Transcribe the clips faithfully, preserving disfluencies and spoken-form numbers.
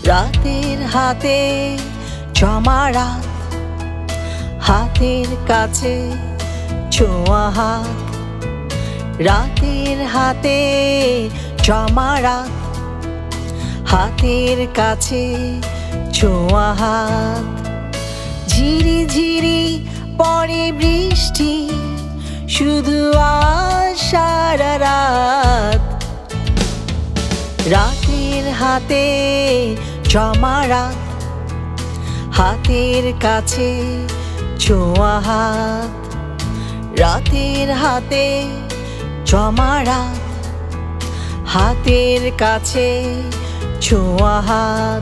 রাতের হাতে জমা রাত, হাতের কাছে ছোঁয়া হাত। রাতের হাতে জমা রাত, হাতের কাছে ছোঁয়া হাত। ঝিরি ঝিরি পড়ে বৃষ্টি, শুধু আশার রাত। রাতের হাতে জমা রাত, হাতের কাছে ছোঁয়া হাত। রাতের হাতে জমা রাত, হাতের কাছে ছোঁয়া হাত।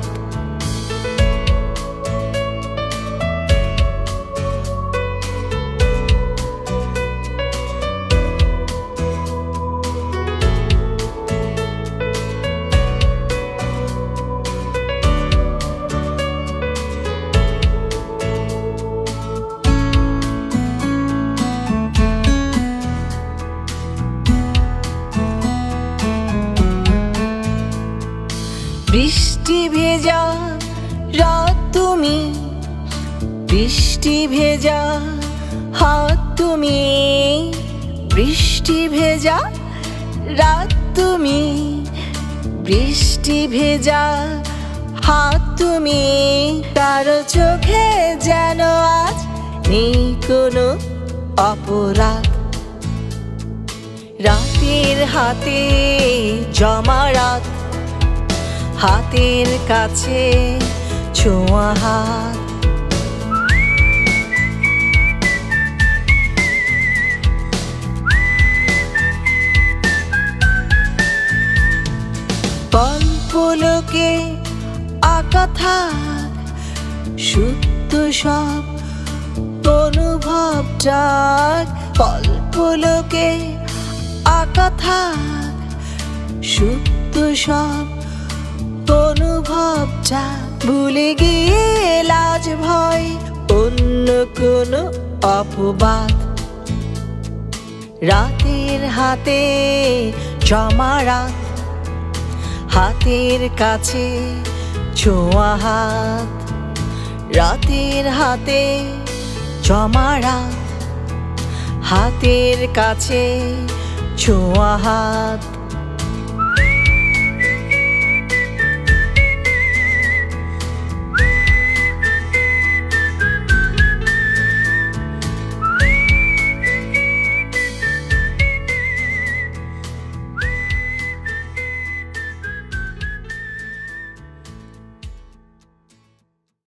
বৃষ্টি ভেজা রাত তুমি, বৃষ্টি ভেজা হাত তুমি। বৃষ্টি ভেজা রাত তুমি, বৃষ্টি ভেজা হাত তুমি। কারো চোখে যেন আজ নেই কোনো অপরাধ। রাতের হাতে জমা রাত, হাতের কাছে ছোঁয়া হাত। কল্পলোকে আঁকা থাক সুপ্ত সব অনুভবটা। কল্পলোকে আঁকা থাক সুপ্ত সব অনুভবটা। ভুলে গিয়ে লাজ ভয় অন্য কোনো অপবাদ। রাতের হাতে জমা রাত, হাতের কাছে ছোঁয়া হাত। রাতের হাতে জমা রাত, হাতের কাছে ছোঁয়া হাত।